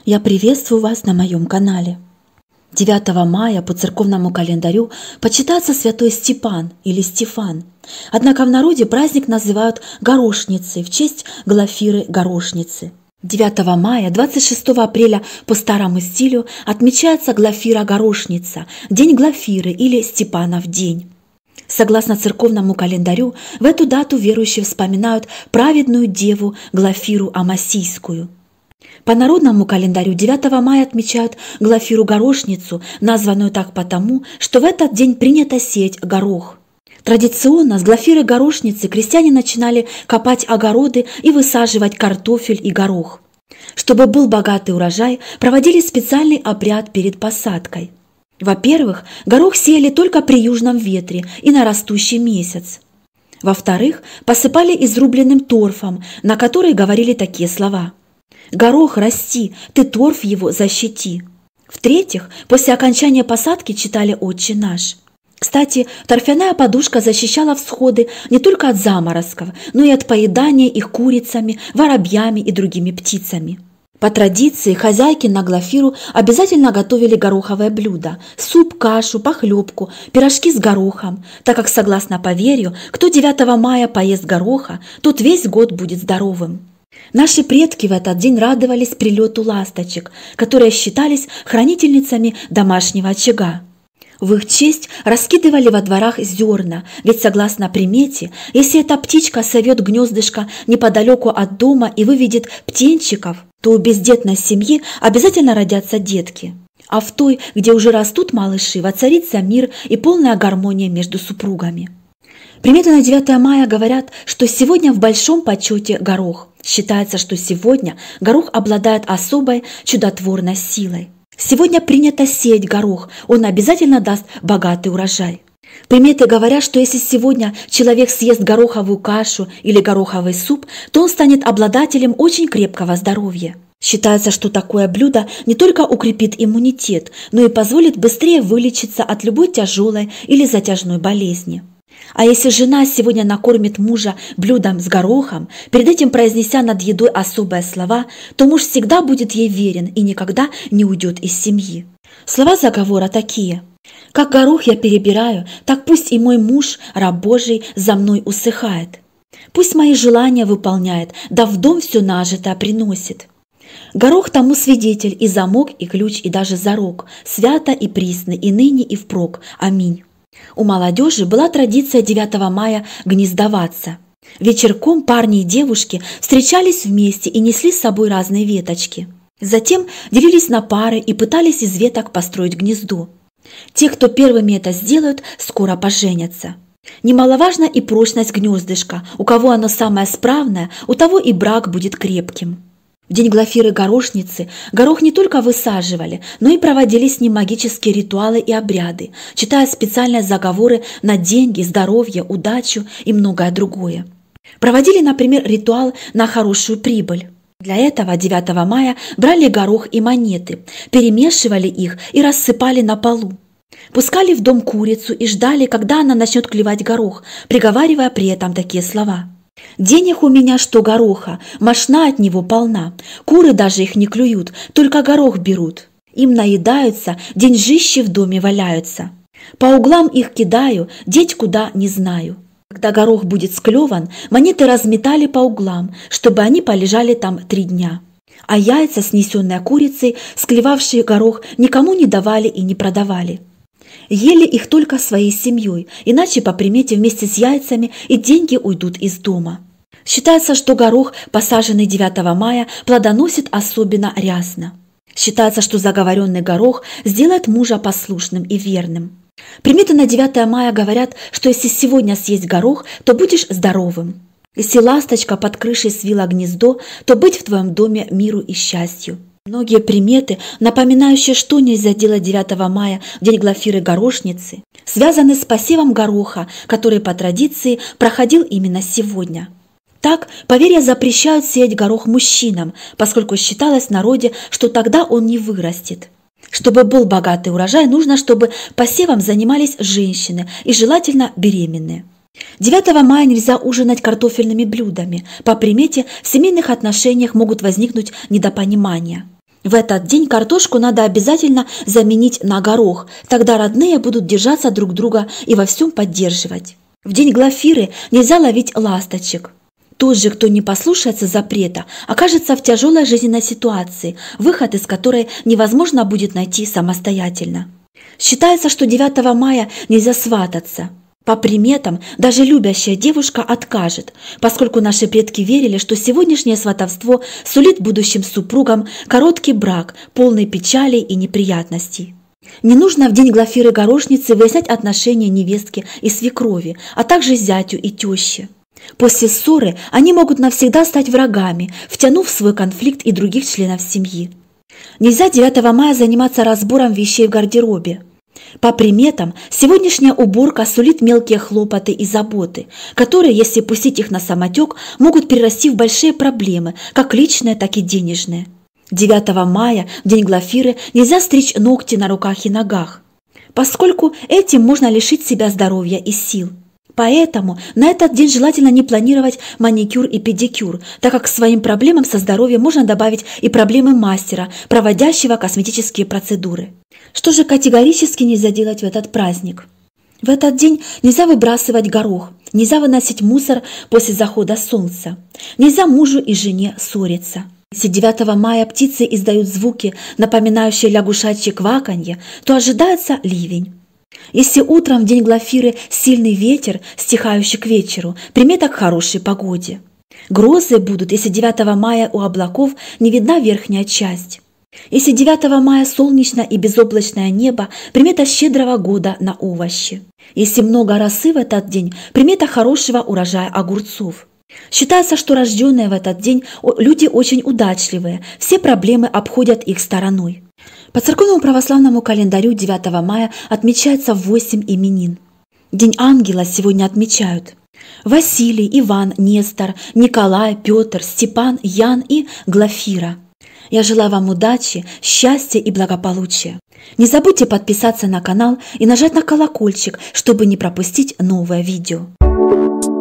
Я приветствую вас на моем канале. 9 мая по церковному календарю почитается святой Степан или Стефан. Однако в народе праздник называют Горошницей в честь Глафиры Горошницы. 9 мая, 26 апреля по старому стилю отмечается Глафира Горошница, День Глафиры или Степанов день. Согласно церковному календарю, в эту дату верующие вспоминают праведную деву Глафиру Амасийскую. По народному календарю 9 мая отмечают Глафиру Горошницу, названную так потому, что в этот день принято сеять горох. Традиционно с Глафиры Горошницы крестьяне начинали копать огороды и высаживать картофель и горох. Чтобы был богатый урожай, проводили специальный обряд перед посадкой. Во-первых, горох сеяли только при южном ветре и на растущий месяц. Во-вторых, посыпали изрубленным торфом, на который говорили такие слова: «Горох, расти, ты торф его защити». В-третьих, после окончания посадки читали «Отче наш». Кстати, торфяная подушка защищала всходы не только от заморозков, но и от поедания их курицами, воробьями и другими птицами. По традиции хозяйки на Глафиру обязательно готовили гороховое блюдо – суп, кашу, похлебку, пирожки с горохом, так как, согласно поверью, кто 9 мая поест гороха, тот весь год будет здоровым. Наши предки в этот день радовались прилету ласточек, которые считались хранительницами домашнего очага. В их честь раскидывали во дворах зерна, ведь, согласно примете, если эта птичка совет гнездышко неподалеку от дома и выведет птенчиков, то у бездетной семьи обязательно родятся детки. А в той, где уже растут малыши, воцарится мир и полная гармония между супругами. Приметы на 9 мая говорят, что сегодня в большом почете горох. Считается, что сегодня горох обладает особой чудотворной силой. Сегодня принято сеять горох, он обязательно даст богатый урожай. Приметы говорят, что если сегодня человек съест гороховую кашу или гороховый суп, то он станет обладателем очень крепкого здоровья. Считается, что такое блюдо не только укрепит иммунитет, но и позволит быстрее вылечиться от любой тяжелой или затяжной болезни. А если жена сегодня накормит мужа блюдом с горохом, перед этим произнеся над едой особые слова, то муж всегда будет ей верен и никогда не уйдет из семьи. Слова заговора такие: «Как горох я перебираю, так пусть и мой муж, раб Божий, за мной усыхает. Пусть мои желания выполняет, да в дом все нажитое приносит. Горох тому свидетель, и замок, и ключ, и даже зарок, свято и присно, и ныне, и впрок. Аминь». У молодежи была традиция 9 мая гнездоваться. Вечерком парни и девушки встречались вместе и несли с собой разные веточки. Затем делились на пары и пытались из веток построить гнездо. Те, кто первыми это сделают, скоро поженятся. Немаловажна и прочность гнездышка. У кого оно самое справное, у того и брак будет крепким. В день Глафиры Горошницы горох не только высаживали, но и проводили с ним магические ритуалы и обряды, читая специальные заговоры на деньги, здоровье, удачу и многое другое. Проводили, например, ритуал на хорошую прибыль. Для этого 9 мая брали горох и монеты, перемешивали их и рассыпали на полу. Пускали в дом курицу и ждали, когда она начнет клевать горох, приговаривая при этом такие слова: «Денег у меня что гороха, мошна от него полна. Куры даже их не клюют, только горох берут. Им наедаются, деньжищи в доме валяются. По углам их кидаю, деть куда не знаю». Когда горох будет склеван, монеты разметали по углам, чтобы они полежали там 3 дня. А яйца, снесенные курицей, склевавшие горох, никому не давали и не продавали. Ели их только своей семьей, иначе по примете вместе с яйцами и деньги уйдут из дома. Считается, что горох, посаженный 9 мая, плодоносит особенно рясно. Считается, что заговоренный горох сделает мужа послушным и верным. Приметы на 9 мая говорят, что если сегодня съесть горох, то будешь здоровым. Если ласточка под крышей свила гнездо, то быть в твоем доме миру и счастью. Многие приметы, напоминающие, что нельзя делать 9 мая, в день Глафиры Горошницы, связаны с посевом гороха, который по традиции проходил именно сегодня. Так, поверья запрещают сеять горох мужчинам, поскольку считалось в народе, что тогда он не вырастет. Чтобы был богатый урожай, нужно, чтобы посевом занимались женщины и желательно беременные. 9 мая нельзя ужинать картофельными блюдами. По примете, в семейных отношениях могут возникнуть недопонимания. В этот день картошку надо обязательно заменить на горох, тогда родные будут держаться друг друга и во всем поддерживать. В день Глафиры нельзя ловить ласточек. Тот же, кто не послушается запрета, окажется в тяжелой жизненной ситуации, выход из которой невозможно будет найти самостоятельно. Считается, что 9 мая нельзя свататься. По приметам, даже любящая девушка откажет, поскольку наши предки верили, что сегодняшнее сватовство сулит будущим супругам короткий брак, полный печалей и неприятностей. Не нужно в день Глафиры-горошницы выяснять отношения невестки и свекрови, а также зятю и теще. После ссоры они могут навсегда стать врагами, втянув в свой конфликт и других членов семьи. Нельзя 9 мая заниматься разбором вещей в гардеробе. По приметам, сегодняшняя уборка сулит мелкие хлопоты и заботы, которые, если пустить их на самотек, могут перерасти в большие проблемы, как личные, так и денежные. 9 мая, в день Глафиры, нельзя стричь ногти на руках и ногах, поскольку этим можно лишить себя здоровья и сил. Поэтому на этот день желательно не планировать маникюр и педикюр, так как к своим проблемам со здоровьем можно добавить и проблемы мастера, проводящего косметические процедуры. Что же категорически нельзя делать в этот праздник? В этот день нельзя выбрасывать горох, нельзя выносить мусор после захода солнца, нельзя мужу и жене ссориться. Если 9 мая птицы издают звуки, напоминающие лягушачье кваканье, то ожидается ливень. Если утром в день Глафиры сильный ветер, стихающий к вечеру, примета к хорошей погоде. Грозы будут, если 9 мая у облаков не видна верхняя часть. Если 9 мая солнечное и безоблачное небо, примета щедрого года на овощи. Если много росы в этот день, примета хорошего урожая огурцов. Считается, что рожденные в этот день люди очень удачливые, все проблемы обходят их стороной. По церковному православному календарю 9 мая отмечается 8 именин. День ангела сегодня отмечают Василий, Иван, Нестор, Николай, Петр, Степан, Ян и Глафира. Я желаю вам удачи, счастья и благополучия. Не забудьте подписаться на канал и нажать на колокольчик, чтобы не пропустить новое видео.